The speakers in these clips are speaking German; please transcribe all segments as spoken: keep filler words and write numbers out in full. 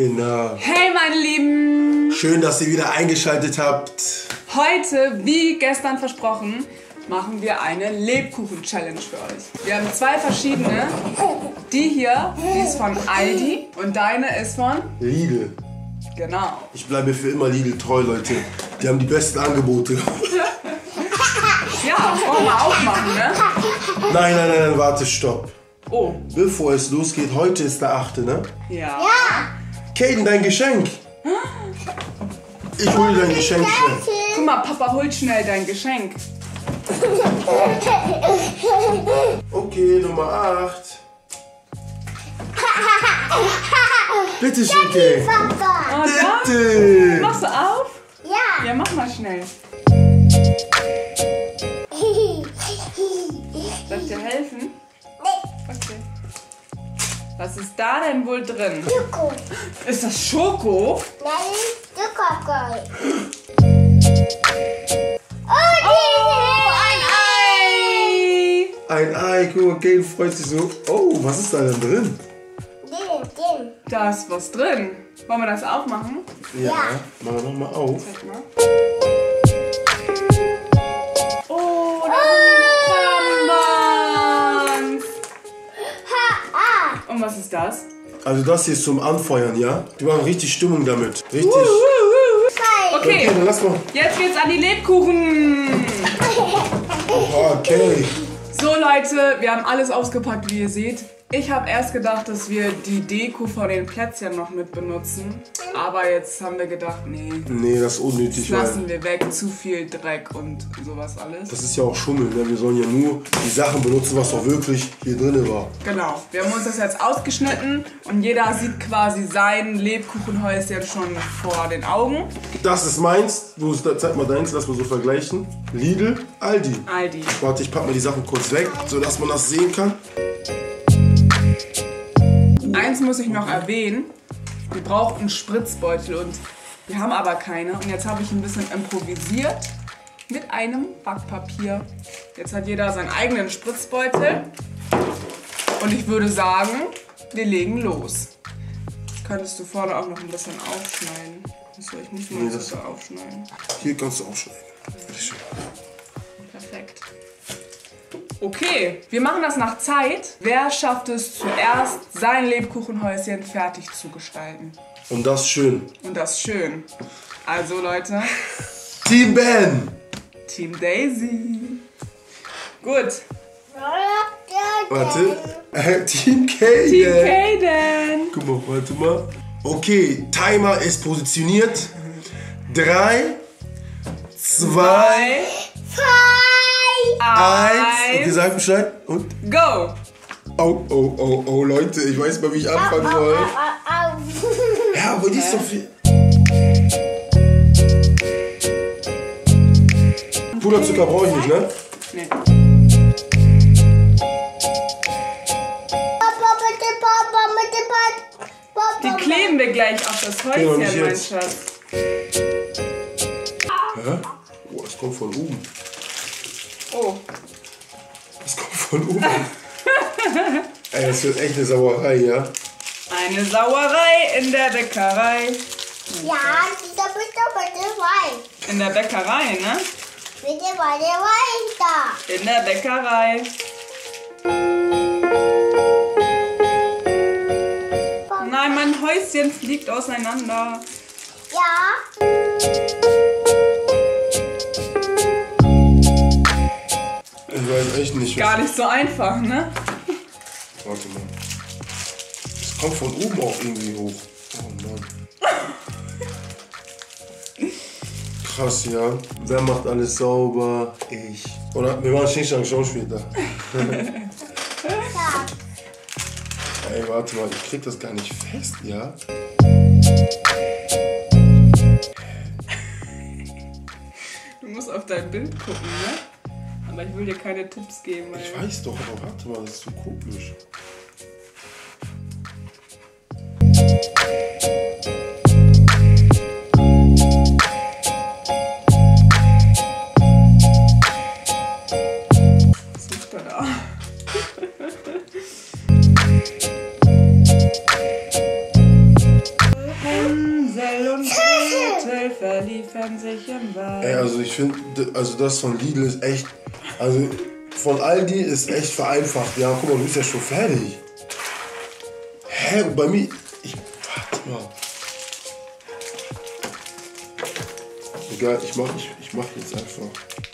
Genau. Hey meine Lieben! Schön, dass ihr wieder eingeschaltet habt. Heute, wie gestern versprochen, machen wir eine Lebkuchen-Challenge für euch. Wir haben zwei verschiedene. Die hier, die ist von Aldi und deine ist von Lidl. Genau. Ich bleibe für immer Lidl treu, Leute. Die haben die besten Angebote. Ja, wollen wir mal aufmachen, ne? Nein, nein, nein, warte, stopp. Oh. Bevor es losgeht, heute ist der achte, ne? Ja. Kaden, dein Geschenk. Ich hole dein Geschenk schnell. Guck mal, Papa holt schnell dein Geschenk. Okay, Nummer acht. Bitte schön, Kaden. Oh, da? Bitte. Machst du auf? Ja. Ja, mach mal schnell. Soll ich dir helfen? Okay. Was ist da denn wohl drin? Schoko. Ist das Schoko? Nein, Schokokoi. Oh, ein Ei! Ein Ei, guck mal, Kaden freut sich so. Oh, was ist da denn drin? Den, den. Da ist was drin. Wollen wir das aufmachen? Ja, machen wir nochmal auf. Zeig mal. Oh, da sind Bonbons. Ha, ah. Und was ist das? Also das hier ist zum Anfeuern, ja? Die machen richtig Stimmung damit. Richtig. Zwei. Okay, Okay, dann lass mal. jetzt geht's an die Lebkuchen. Okay. So Leute, wir haben alles ausgepackt, wie ihr seht. Ich habe erst gedacht, dass wir die Deko von den Plätzchen noch mit benutzen. Aber jetzt haben wir gedacht, nee, Nee, das ist unnötig, das lassen weil wir weg. Zu viel Dreck und sowas alles. das ist ja auch Schummel. Ne? Wir sollen ja nur die Sachen benutzen, was auch wirklich hier drin war. Genau, wir haben uns das jetzt ausgeschnitten und jeder sieht quasi sein Lebkuchenhäuschen schon vor den Augen. Das ist meins. Du, zeig mal deins, lass mal so vergleichen. Lidl, Aldi. Aldi. Warte, ich pack mal die Sachen kurz weg, sodass man das sehen kann. Eins muss ich noch erwähnen, wir brauchen einen Spritzbeutel und wir haben aber keine. Und jetzt habe ich ein bisschen improvisiert mit einem Backpapier. Jetzt hat jeder seinen eigenen Spritzbeutel und ich würde sagen, wir legen los. Jetzt könntest du vorne auch noch ein bisschen aufschneiden. Achso, ich muss mal Nee, das das- so aufschneiden. Hier kannst du aufschneiden. Bitteschön. Perfekt. Okay, wir machen das nach Zeit. Wer schafft es zuerst, sein Lebkuchenhäuschen fertig zu gestalten? Und das schön. Und das schön. Also Leute, Team Ben. Team Daisy. Gut, Warte. Äh, Team Kaden. Team Kaden. Guck mal, warte mal. Okay, Timer ist positioniert. Drei, zwei, eins. Okay, sag Bescheid. Und? Go! Oh, oh, oh, oh, Leute, ich weiß mal, wie ich anfangen soll. Ja, aber die ist so viel. Puderzucker brauche ich nicht, ne? Nee. Die kleben wir gleich auf das Okay, noch nicht Häuschen, mein jetzt. Schatz. Hä? Oh, es kommt von oben. Oh, Es kommt von oben. Ey, das wird echt eine Sauerei, ja? eine Sauerei in der Bäckerei. Ja, dieser bitte, bitte weiter. In der Bäckerei, ne? Bitte weiter, weiter. In der Bäckerei. Nein, mein Häuschen fliegt auseinander. Ja. Ich weiß echt nicht, was. Gar nicht so einfach, ne? Warte mal. Es kommt von oben auch irgendwie hoch. Oh Mann. Krass, ja. Wer macht alles sauber? Ich. Oder wir machen Xing schon später. Ja. Ey, warte mal, ich krieg das gar nicht fest, ja? Du musst auf dein Bild gucken, ne? Aber ich will dir keine Tipps geben, weil... Ich weiß doch, aber warte mal, das ist so komisch. Was sucht er da? können sich im Wald. Ey, also ich finde, also das von Lidl ist echt, also von Aldi ist echt vereinfacht. Ja, guck mal, du bist ja schon fertig. Hä, und bei mir, ich, warte mal. Egal, ich mach, ich, ich mach jetzt einfach.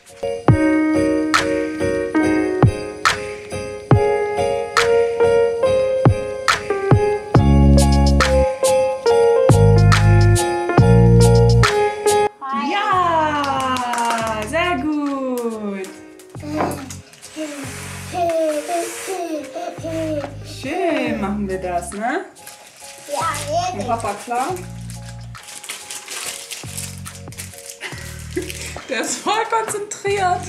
Ja, sehr gut. Schön machen wir das, ne? Ja, Und jetzt. Papa klar? Der ist voll konzentriert.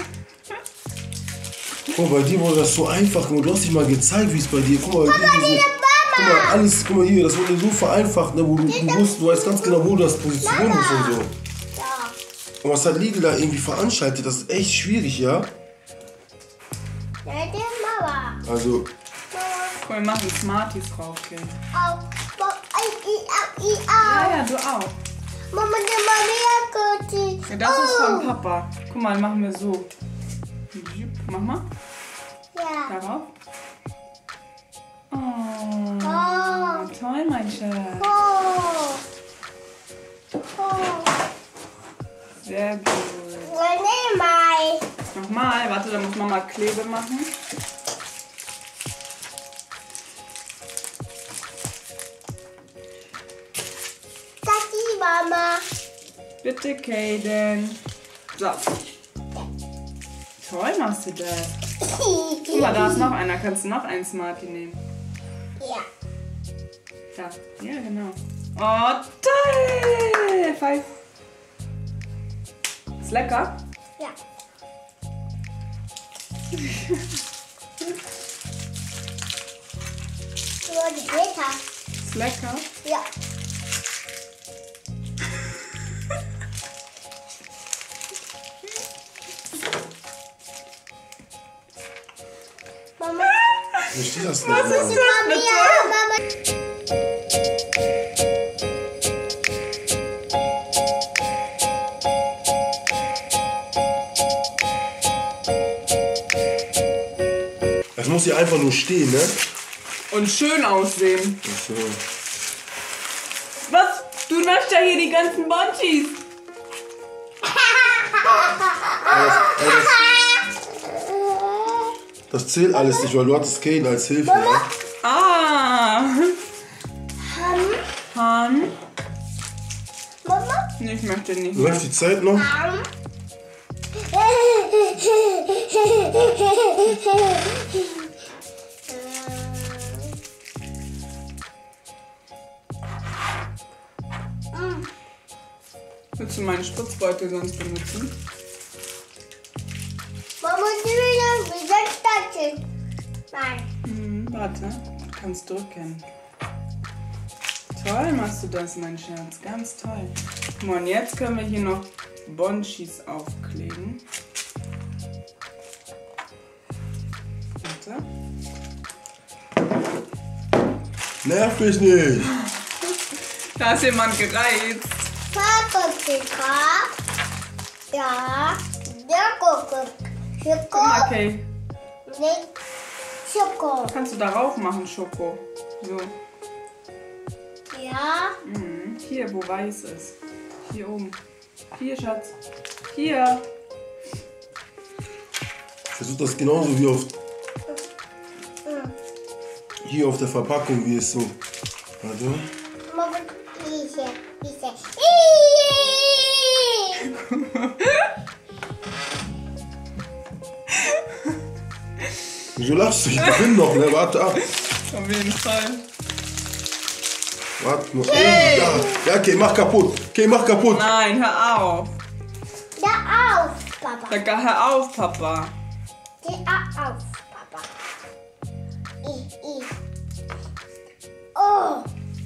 Guck mal, bei dir wurde das so einfach. Du hast dich mal gezeigt, wie es bei dir. Guck mal, hier diese, guck mal, alles, guck mal hier, das wurde so vereinfacht, ne, wo du, du wusst, du weißt ganz genau, wo du das positionieren musst und so. Ja. Und was hat Lidl da irgendwie veranstaltet, das ist echt schwierig, ja? Ja, die Mama. Also, Guck mal, wir machen Smarties drauf, okay? Auf. Auf. I, I, I, Ja, ja, du auch. Mama, die Maria Kurti. Ja, das ist von Papa. Guck mal, machen wir so. Mach mal. Ja. Darauf. Oh, Oh. toll, mein Schatz. Oh. Oh. Sehr gut. Nimm mal. Nochmal, warte, da muss Mama Klebe machen. Das ist die Mama. Bitte, Kaden. So. Toll machst du das. Guck mal, da ist noch einer. Kannst du noch einen Smartie nehmen? Ja. Da. Ja, genau. Oh, toll. Pfeif. Ist lecker? Ja. Nur die Blätter. Ist lecker? Ja. Mama. ich verstehe das nicht. Was ist Mann. das? Mama, Mama. Das muss hier einfach nur stehen, ne? Und schön aussehen. Ach so. Was? Du naschst ja hier die ganzen Bonchis. Das, das zählt alles nicht, weil du hattest Kaden als Hilfe, ne? Ah. Ham. Han. Mama. Nee, ich möchte nicht. Läuft die Zeit noch? Ham. Willst du meinen Spritzbeutel sonst benutzen? Mama, du willst wieder starten. Nein. Hm, warte. Du kannst drücken. Toll machst du das, mein Schatz. Ganz toll. Guck mal, und jetzt können wir hier noch Bonchis aufkleben. Warte. Nerv mich nicht. Da ist jemand gereizt. Papa, Pika. Ja. Der Koko. Guck mal, Schoko. Kay. Nicht Schoko. Kannst du darauf machen, Schoko. So. Ja. Mhm. Hier, wo weiß ist. Hier oben. Hier, Schatz. Hier. Ich versuche das genauso wie auf hier auf der Verpackung, wie es so. Warte. Mama, diese. Diese. Wieso lachst du? Ich bin noch, ne? Warte ab. Auf jeden Fall. Warte nur. Hey. Ja, ja, okay, mach kaputt. Okay, mach kaputt. Nein, hör auf. Da auf, Papa. Sag, hör auf, Papa. Steh auf, Papa. Ich, ich. Oh.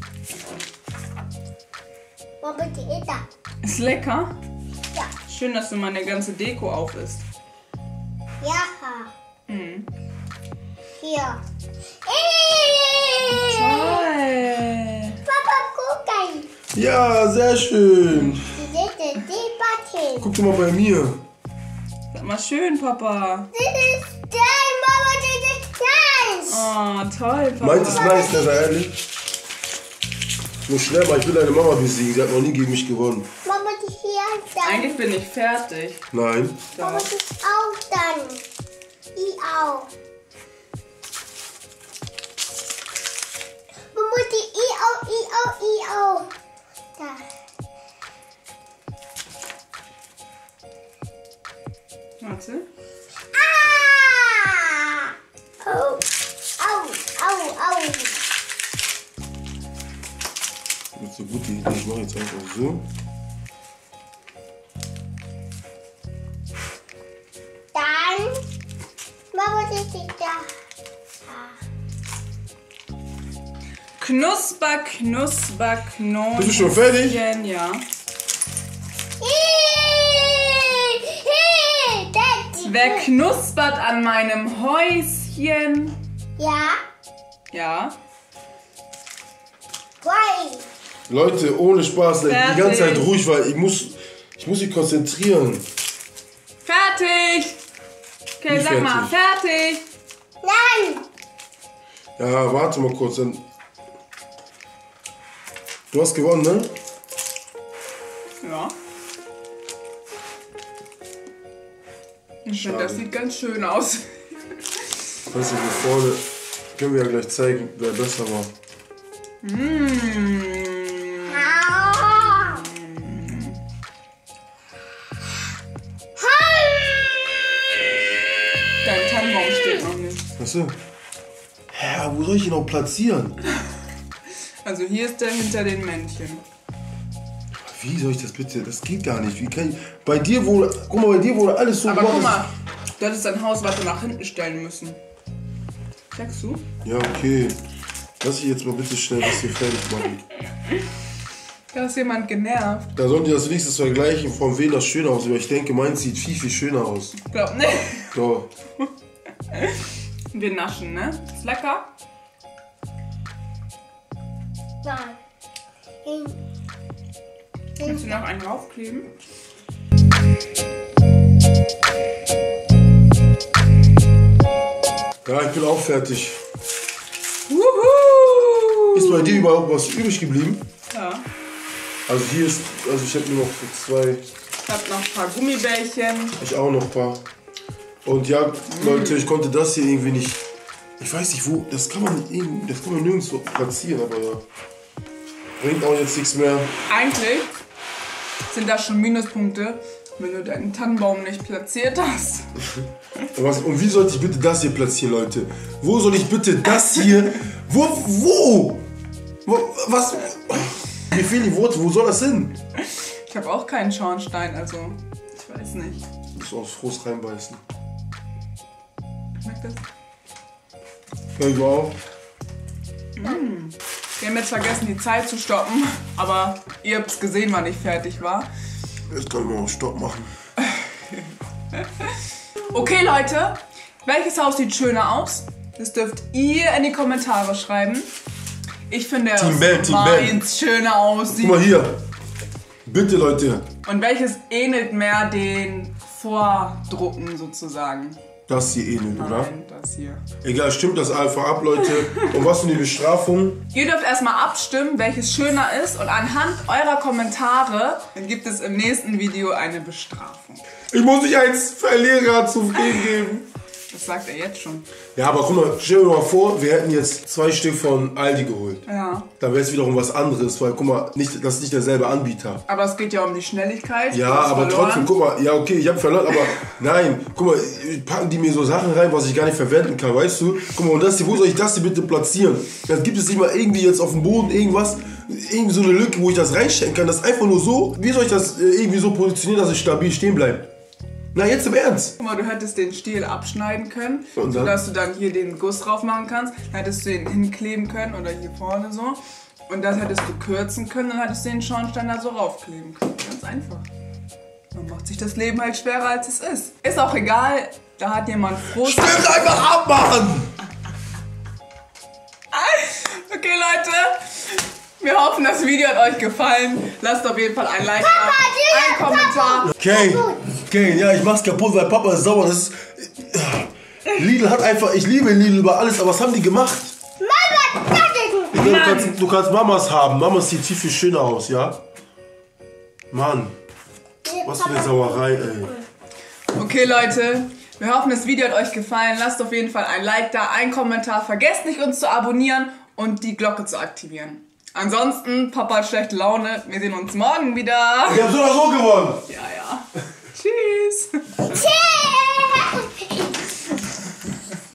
Mama, die ist da. Ist lecker? Ja. Schön, dass du meine ganze Deko auf isst. Ja. Mhm. Hier. Toll. Papa, guck ein. Ja, sehr schön. Die Dete, die Guck doch mal bei mir. Sag mal schön, Papa. Das ist dein, Mama, das ist dein. Oh, toll, Papa. Meins ist nice, ne, sei ehrlich. Ich muss schnell mal, ich will deine Mama besiegen. Sie hat noch nie gegen mich gewonnen. Mama, die hier ist dein. Eigentlich bin ich fertig. Nein. Mama, Doch. das ist auch dann. Ich auch. Mama, die ich auch, ich auch, ich auch. Da. Warte. Ah! Au, au, au, au. Das ist so gut, die Idee. Ich mache jetzt einfach so. Dann, Mama, das ist da. Knusper, knusper, knusper. Bist du schon fertig? Ja. Hey, hey, das ist- Wer knuspert an meinem Häuschen? Ja, Ja. why? Leute, ohne Spaß, like, die ganze Zeit Fertig. ruhig, weil ich muss, ich muss mich konzentrieren. Fertig! Okay, Wie sag mal, fertig! Nein, Ja, warte mal kurz. Dann. Du hast gewonnen, ne? Ja. Ich finde, das Schade. sieht ganz schön aus. Weißt du, hier vorne können wir ja gleich zeigen, wer besser war. Mmh. ah. Dein Tannenbaum steht noch nicht. Weißt du? Hä, wo soll ich ihn noch platzieren? Also hier ist der hinter den Männchen. Wie soll ich das bitte? Das geht gar nicht. Wie kann ich. Bei dir wurde. Guck mal, bei dir wurde alles so Aber gemacht. guck mal, du hättest dein Haus weiter nach hinten stellen müssen. Checkst du? Ja, okay. Lass ich jetzt mal bitte schnell das hier fertig machen. Da ist jemand genervt. Da sollen die das wenigstens vergleichen, von wem das schöner aussieht. Aber ich denke, meins sieht viel, viel schöner aus. Glaub nicht. So. Wir naschen, ne? Ist lecker? Nein. Willst du noch einen draufkleben? Ja, ich bin auch fertig. Wuhu! Ist bei dir überhaupt was übrig geblieben? Ja. Also hier ist, also ich habe nur noch zwei, Ich hab noch ein paar Gummibärchen. ich auch noch ein paar. Und ja, Leute, ich konnte das hier irgendwie nicht, ich weiß nicht wo, das kann man irgendwie, das kann man nirgendwo platzieren, aber ja. Bringt auch jetzt nichts mehr. Eigentlich sind das schon Minuspunkte, wenn du deinen Tannenbaum nicht platziert hast. Was, und wie sollte ich bitte das hier platzieren, Leute? Wo soll ich bitte das hier, wo, wo? wo was? Mir fehlen die Worte, wo soll das hin? Ich habe auch keinen Schornstein, also ich weiß nicht. Du musst aufs Frust reinbeißen. Schmeckt das? Ja, ich auch. Wir haben jetzt vergessen, die Zeit zu stoppen, aber ihr habt es gesehen, wann ich fertig war. Jetzt können wir auch Stopp machen. Okay, Leute, welches Haus sieht schöner aus? Das dürft ihr in die Kommentare schreiben. Ich finde, Team dass Ben, Team Ben. meins schöner aussieht. Guck mal hier. Bitte, Leute. Und welches ähnelt mehr den Vordrucken sozusagen? Das hier ähnelt, oder? Nein, das hier. Egal, stimmt das einfach ab, Leute. Und was sind die Bestrafungen? Ihr dürft erstmal abstimmen, welches schöner ist, und anhand eurer Kommentare gibt es im nächsten Video eine Bestrafung. Ich muss dich als Verlierer zufrieden geben. Das sagt er jetzt schon. Ja, aber guck mal, stell dir mal vor, wir hätten jetzt zwei Stück von Aldi geholt. Ja. Dann wäre es wiederum was anderes, weil guck mal, nicht, das ist nicht derselbe Anbieter. Aber es geht ja um die Schnelligkeit. Ja, Du hast aber verloren. trotzdem, guck mal, ja okay, ich habe verloren, aber nein, guck mal, packen die mir so Sachen rein, was ich gar nicht verwenden kann, weißt du? Guck mal, und das hier, wo soll ich das hier bitte platzieren? Dann gibt es nicht mal irgendwie jetzt auf dem Boden irgendwas, irgendwie so eine Lücke, wo ich das reinstecken kann. Das ist einfach nur so, wie soll ich das äh, irgendwie so positionieren, dass es stabil stehen bleibt? Na, jetzt im Ernst. Guck mal, du hättest den Stiel abschneiden können, Und dann? sodass du dann hier den Guss drauf machen kannst. Dann hättest du den hinkleben können oder hier vorne so. Und das hättest du kürzen können, dann hättest du den Schornstein da so raufkleben können. Ganz einfach. Man macht sich das Leben halt schwerer, als es ist. Ist auch egal, da hat jemand Frust. Stimmt, einfach abmachen! Okay, Leute, Wir hoffen, das Video hat euch gefallen. Lasst auf jeden Fall ein Like da, einen Kommentar. Kane, Kane, ja, ich mach's kaputt, weil Papa ist sauer. Das ist, Lidl hat einfach, ich liebe Lidl über alles, aber was haben die gemacht? Mama, das ist Du kannst, du kannst Mamas haben. Mamas sieht viel, viel schöner aus, ja? Mann, was für eine Sauerei, ey. Okay, Leute, wir hoffen, das Video hat euch gefallen. Lasst auf jeden Fall ein Like da, einen Kommentar. Vergesst nicht, uns zu abonnieren und die Glocke zu aktivieren. Ansonsten, Papa hat schlechte Laune. Wir sehen uns morgen wieder. Ich hab so oder so gewonnen. Ja, ja. Tschüss. Tschüss.